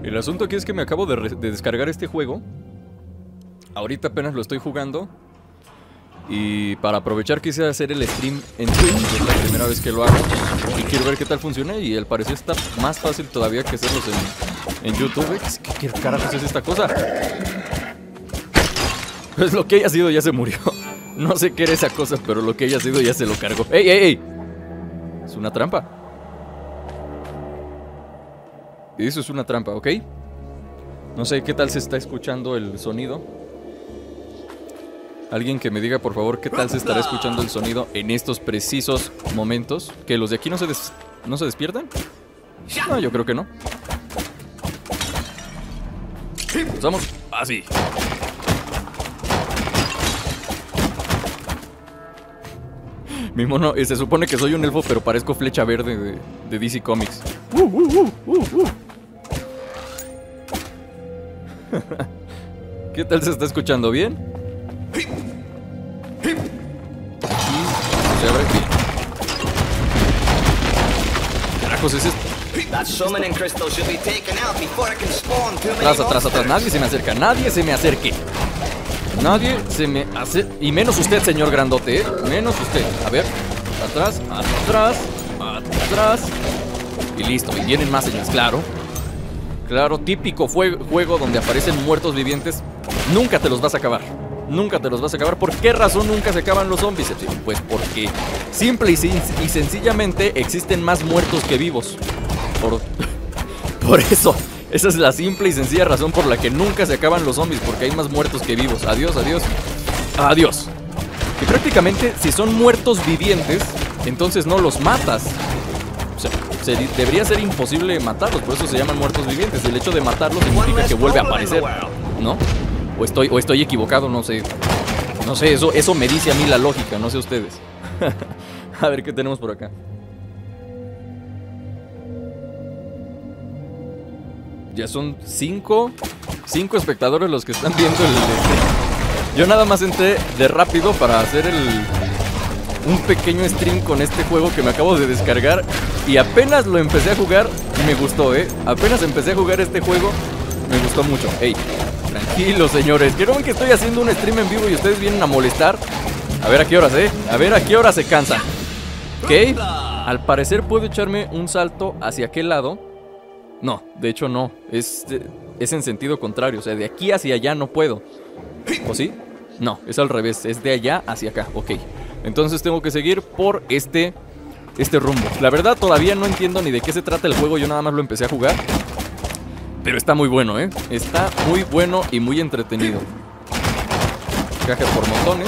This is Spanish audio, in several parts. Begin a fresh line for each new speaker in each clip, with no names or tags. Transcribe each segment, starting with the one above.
El asunto aquí es que me acabo de descargar este juego. Ahorita apenas lo estoy jugando. Y para aprovechar quise hacer el stream en Twitch. Es la primera vez que lo hago. Y quiero ver qué tal funciona. Y al parecer está más fácil todavía que hacerlos en YouTube. ¿Qué carajos es esta cosa? Pues lo que haya sido ya se murió. No sé qué era esa cosa, pero lo que haya sido ya se lo cargó. ¡Ey, ey, ey! Es una trampa. Eso es una trampa, ¿ok? No sé qué tal se está escuchando el sonido. Alguien que me diga, por favor, qué tal se estará escuchando el sonido en estos precisos momentos. ¿Que los de aquí no se despiertan? No, yo creo que no. Vamos así. Mi mono, se supone que soy un elfo, pero parezco Flecha Verde de DC Comics. ¿Qué tal se está escuchando? ¿Bien? Se abre bien. Carajos, es esto. Atrás, atrás, atrás. Nadie se me acerca. Nadie se me acerque. Nadie se me hace... Y menos usted, señor grandote, ¿eh? Menos usted. A ver. Atrás, atrás, atrás. Y listo. Y vienen más señores, claro. Claro, típico juego donde aparecen muertos vivientes. Nunca te los vas a acabar. Nunca te los vas a acabar. ¿Por qué razón nunca se acaban los zombies? Pues porque simple y sencillamente existen más muertos que vivos. Por eso. Esa es la simple y sencilla razón por la que nunca se acaban los zombies. Porque hay más muertos que vivos. Adiós, adiós. Adiós. Y prácticamente si son muertos vivientes, entonces no los matas. O sea, debería ser imposible matarlos. Por eso se llaman muertos vivientes. El hecho de matarlos significa que vuelve a aparecer, ¿no? O estoy equivocado, no sé. No sé, eso me dice a mí la lógica, no sé ustedes. A ver qué tenemos por acá. Ya son 5 espectadores los que están viendo el... Yo nada más entré de rápido para hacer un pequeño stream con este juego que me acabo de descargar. Y apenas lo empecé a jugar y me gustó, apenas empecé a jugar este juego, me gustó mucho. Ey, tranquilos señores, que no ven que estoy haciendo un stream en vivo y ustedes vienen a molestar. A ver a qué horas, a ver a qué horas se cansan. Ok, al parecer puedo echarme un salto hacia aquel lado. No, de hecho no, es en sentido contrario, o sea, de aquí hacia allá no puedo. ¿O sí? No, es al revés, es de allá hacia acá, ok. Entonces tengo que seguir por este rumbo. La verdad todavía no entiendo ni de qué se trata el juego, yo nada más lo empecé a jugar. Pero está muy bueno, está muy bueno y muy entretenido. Cajas por montones.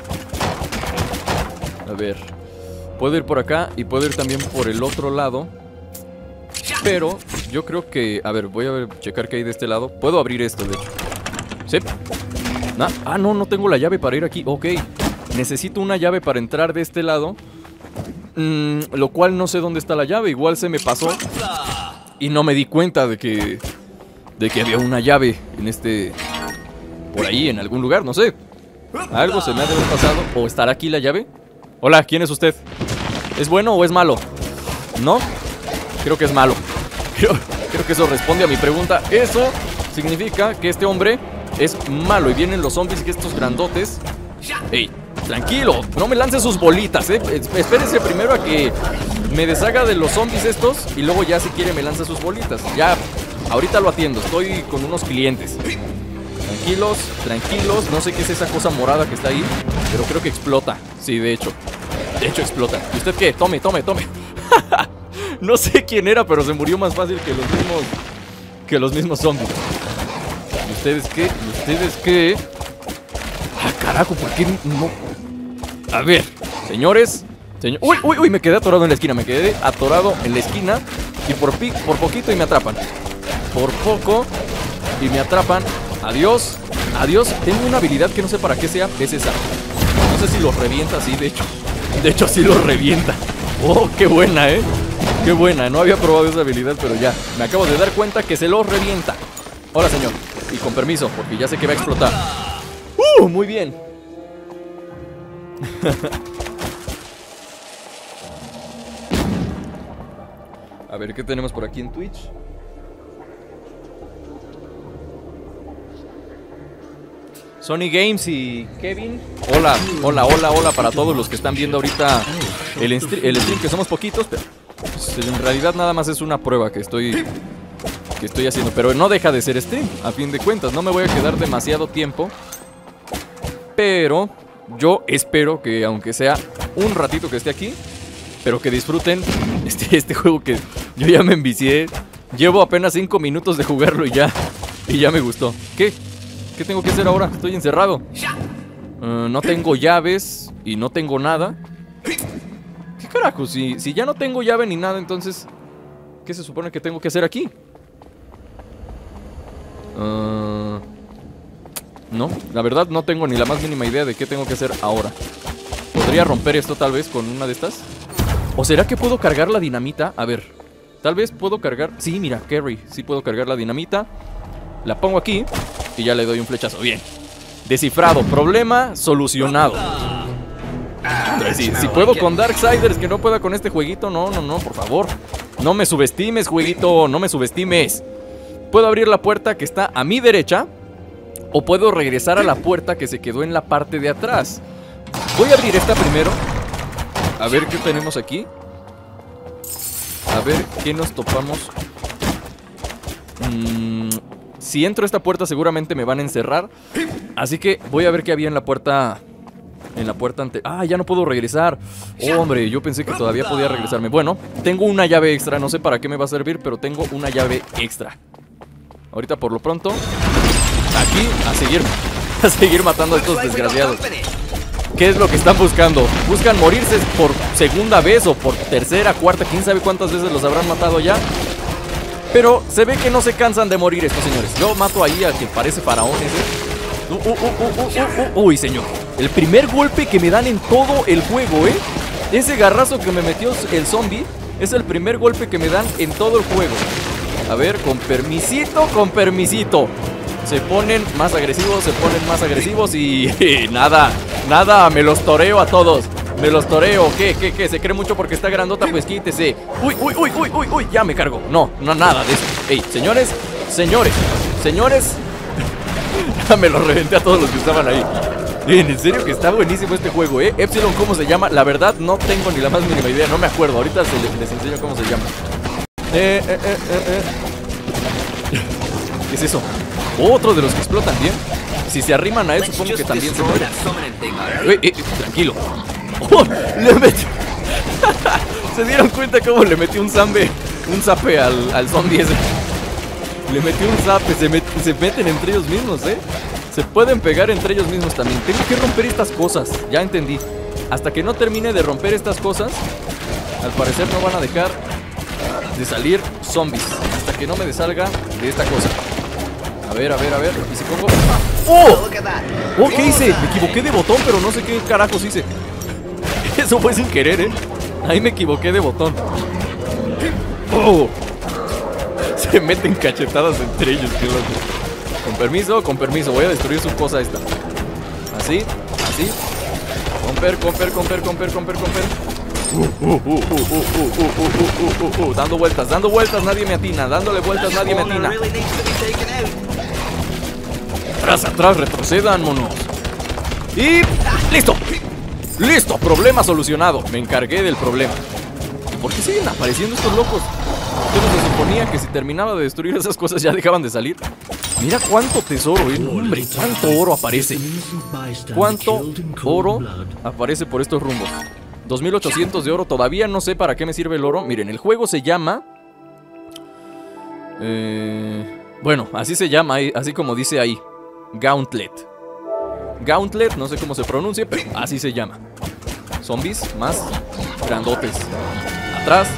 A ver, puedo ir por acá y puedo ir también por el otro lado. Pero yo creo que... A ver, voy a checar qué hay de este lado. Puedo abrir esto, de hecho. ¿Sí? No tengo la llave para ir aquí. Ok, necesito una llave para entrar de este lado. Lo cual no sé dónde está la llave. Igual se me pasó y no me di cuenta de que había una llave en por ahí, en algún lugar, no sé. Algo se me ha de haber pasado. ¿O estará aquí la llave? Hola, ¿quién es usted? ¿Es bueno o es malo? ¿No? Creo que es malo. Creo que eso responde a mi pregunta. Eso significa que este hombre es malo. Y vienen los zombies, que estos grandotes. Ey, tranquilo, no me lance sus bolitas, espérese primero a que me deshaga de los zombies estos. Y luego ya si quiere me lanza sus bolitas. Ya, ahorita lo atiendo, estoy con unos clientes. Tranquilos, tranquilos. No sé qué es esa cosa morada que está ahí, pero creo que explota. Sí, de hecho explota. ¿Y usted qué? Tome. No sé quién era, pero se murió más fácil que los mismos zombies. ¿Y ustedes qué? ¿Y ustedes qué? Ah, carajo, ¿por qué no? A ver, señores. Uy, me quedé atorado en la esquina. Y por poquito y me atrapan. Por poco y me atrapan. Adiós. Tengo una habilidad que no sé para qué sea. Es esa. No sé si los revienta, sí, de hecho sí los revienta. Oh, qué buena, qué buena, no había probado esa habilidad, pero ya me acabo de dar cuenta que se los revienta. Hola, señor, y con permiso, porque ya sé que va a explotar. Muy bien. A ver, ¿qué tenemos por aquí en Twitch? Sony Games y Kevin. Hola, hola, hola, hola para todos los que están viendo ahorita el stream, que somos poquitos, pero pues, en realidad nada más es una prueba que estoy haciendo. Pero no deja de ser stream, a fin de cuentas. No me voy a quedar demasiado tiempo, pero yo espero que aunque sea un ratito que esté aquí, pero que disfruten este juego que yo ya me envicié. Llevo apenas 5 minutos de jugarlo y ya me gustó. ¿Qué? ¿Qué tengo que hacer ahora? Estoy encerrado. No tengo llaves y no tengo nada. ¿Qué carajo? Si ya no tengo llave ni nada, entonces ¿qué se supone que tengo que hacer aquí? No, la verdad no tengo ni la más mínima idea de qué tengo que hacer ahora. ¿Podría romper esto tal vez con una de estas? ¿O será que puedo cargar la dinamita? A ver, tal vez puedo cargar... Sí, mira, carry, sí puedo cargar la dinamita. La pongo aquí y ya le doy un flechazo. Bien, descifrado, problema solucionado. Si puedo con Darksiders, que no pueda con este jueguito. No, por favor. No me subestimes, jueguito, no me subestimes. Puedo abrir la puerta que está a mi derecha, o puedo regresar a la puerta que se quedó en la parte de atrás. Voy a abrir esta primero. A ver qué tenemos aquí. A ver qué nos topamos. Si entro a esta puerta seguramente me van a encerrar. Así que voy a ver qué había en la puerta. En la puerta ante... Ah, ya no puedo regresar. Oh, hombre, yo pensé que todavía podía regresarme. Bueno, tengo una llave extra. No sé para qué me va a servir, pero tengo una llave extra. Ahorita por lo pronto aquí a seguir matando a estos desgraciados. ¿Qué es lo que están buscando? ¿Buscan morirse por segunda vez o por tercera, cuarta? ¿Quién sabe cuántas veces los habrán matado ya? Pero se ve que no se cansan de morir estos señores. Yo mato ahí a quien parece faraón ese. Uy, señor. El primer golpe que me dan en todo el juego, Ese garrazo que me metió el zombie es el primer golpe que me dan en todo el juego. A ver, con permisito, con permisito. Se ponen más agresivos y nada, me los toreo a todos. Me los toreo. ¿Qué? ¿Se cree mucho porque está grandota? Pues quítese. Uy, ya me cargo. No, nada de eso. Ey, señores. Ya me los reventé a todos los que estaban ahí. Bien, en serio que está buenísimo este juego, Epsilon, ¿cómo se llama? La verdad no tengo ni la más mínima idea, no me acuerdo. Ahorita les enseño cómo se llama. ¿Qué es eso? Otro de los que explotan bien. Si se arriman a él, supongo que también se muere. Tranquilo. ¡Oh! Le metí... ¿Se dieron cuenta cómo le metí un zape al zombie ese? Le metí un zape. Se meten entre ellos mismos, Se pueden pegar entre ellos mismos también. Tengo que romper estas cosas. Ya entendí. Hasta que no termine de romper estas cosas, al parecer no van a dejar de salir zombies. Hasta que no me dessalga de esta cosa. A ver. Y si pongo... ¡Oh! ¡Oh! ¿Qué hice? Me equivoqué de botón, pero no sé qué carajos hice. Eso fue sin querer, Ahí me equivoqué de botón. ¡Oh! Se meten cachetadas entre ellos, qué loco. Con permiso, voy a destruir su cosa esta. Así. Comper. Dando vueltas, nadie me atina. Dándole vueltas, nadie me atina. Atrás, retrocedan, monos. Y... ¡Listo! Problema solucionado. Me encargué del problema. ¿Por qué siguen apareciendo estos locos? ¿Qué no se suponía que si terminaba de destruir esas cosas ya dejaban de salir? Mira cuánto tesoro, hombre, cuánto oro aparece. Cuánto oro aparece por estos rumbos. 2800 de oro, todavía no sé para qué me sirve el oro. Miren, el juego se llama... bueno, así se llama, así como dice ahí. Gauntlet, no sé cómo se pronuncia, pero así se llama. Zombies más grandotes. Atrás.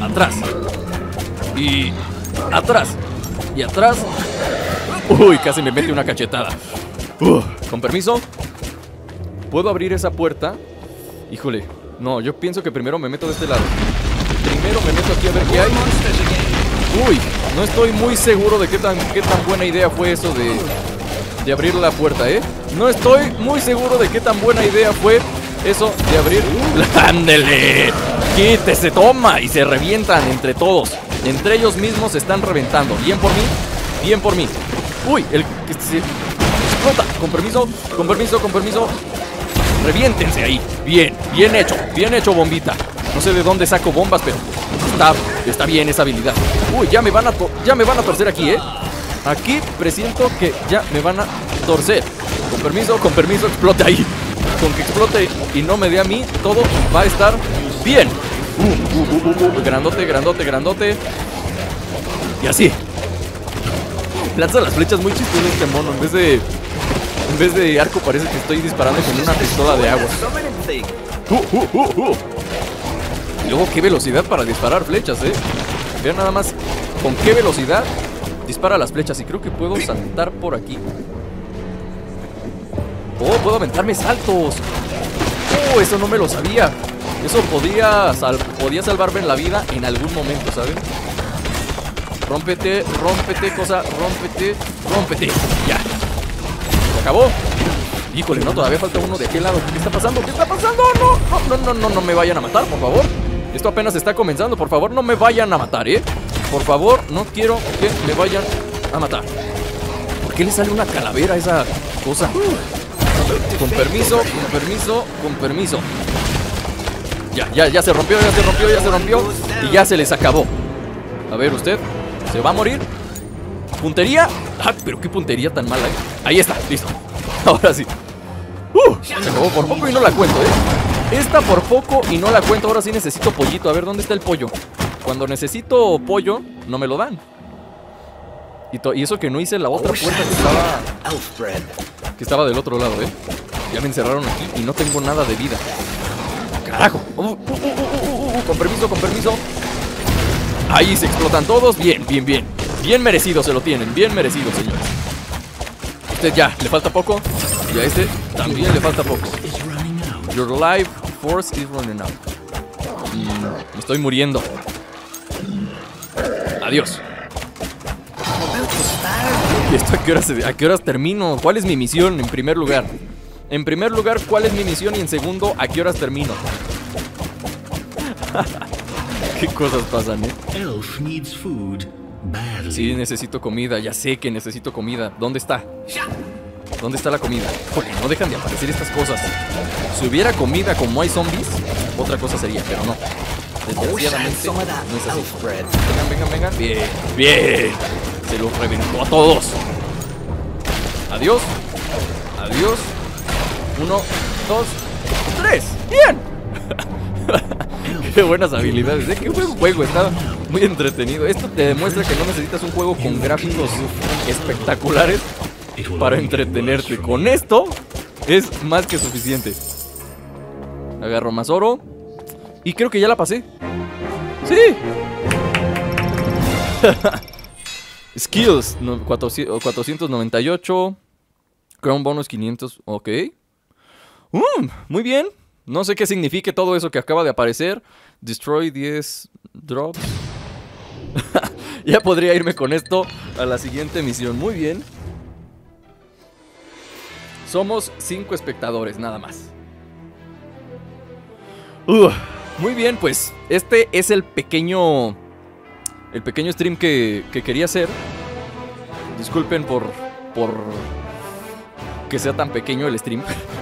Y atrás. Uy, casi me mete una cachetada. Con permiso. ¿Puedo abrir esa puerta? Híjole, no, yo pienso que primero me meto de este lado. Primero me meto aquí a ver qué hay. Uy, no estoy muy seguro de qué tan buena idea fue eso de abrir la puerta, No estoy muy seguro de qué tan buena idea fue eso de abrir... ¡Ándele! ¡Quítese! ¡Toma! Y se revientan entre todos. Entre ellos mismos se están reventando. Bien por mí. Uy, explota. Con permiso, con permiso, con permiso. Reviéntense ahí. Bien, bien hecho, bombita. No sé de dónde saco bombas, pero está bien esa habilidad. Uy, ya me van a torcer aquí, Aquí presiento que ya me van a torcer. Con permiso, explote ahí. Con que explote y no me dé a mí, todo va a estar bien. Grandote, grandote, grandote. Y así. Lanza las flechas muy chistoso este mono. En vez de arco parece que estoy disparando con una pistola de agua. Y luego qué velocidad para disparar flechas, Vean nada más con qué velocidad dispara las flechas. Y creo que puedo saltar por aquí. Oh, puedo aventarme saltos. Oh, eso no me lo sabía. Eso podía salvarme la vida en algún momento, ¿saben? Rómpete, cosa, rómpete. Ya. Se acabó. Híjole, no, todavía falta uno de aquel lado. ¿Qué está pasando? No me vayan a matar, por favor. Esto apenas está comenzando, por favor, no me vayan a matar, Por favor, no quiero que me vayan a matar. ¿Por qué le sale una calavera a esa cosa? Con permiso. Ya se rompió. Y ya se les acabó. A ver, usted se va a morir. ¿Puntería? Ah, pero qué puntería tan mala, Ahí está, listo. Ahora sí. Se acabó por poco y no la cuento, Esta por poco y no la cuento. Ahora sí necesito pollito. A ver, ¿dónde está el pollo? Cuando necesito pollo, no me lo dan. Y eso que no hice la otra puerta que estaba del otro lado, Ya me encerraron aquí y no tengo nada de vida. ¡Carajo! Con permiso. Ahí se explotan todos. Bien. Bien merecido se lo tienen. Bien merecido, señores. Este ya, le falta poco. Y a este también le falta poco. Your life force is running out. Me estoy muriendo. Adiós. ¿Y esto a qué horas termino? ¿Cuál es mi misión en primer lugar? En primer lugar, ¿cuál es mi misión? Y en segundo, ¿a qué horas termino? ¿Qué cosas pasan,
Elf needs food badly.
Sí, necesito comida. Ya sé que necesito comida. ¿Dónde está? ¿Dónde está la comida? Joder, no dejan de aparecer estas cosas. Si hubiera comida como hay zombies, otra cosa sería, pero no. Desgraciadamente no es así. Vengan. Bien. Se los reventó a todos. Adiós. 1, 2, 3. ¡Bien! Qué buenas habilidades, Qué buen juego, está muy entretenido. Esto te demuestra que no necesitas un juego con gráficos espectaculares para entretenerte. Con esto es más que suficiente. Agarro más oro. Y creo que ya la pasé. ¡Sí! Skills 498. Crown bonus 500. Ok. Muy bien. No sé qué signifique todo eso que acaba de aparecer. Destroy 10 drops. Ya podría irme con esto a la siguiente misión. Muy bien. Somos 5 espectadores, nada más. Muy bien, pues este es el pequeño stream que quería hacer. Disculpen por que sea tan pequeño el stream.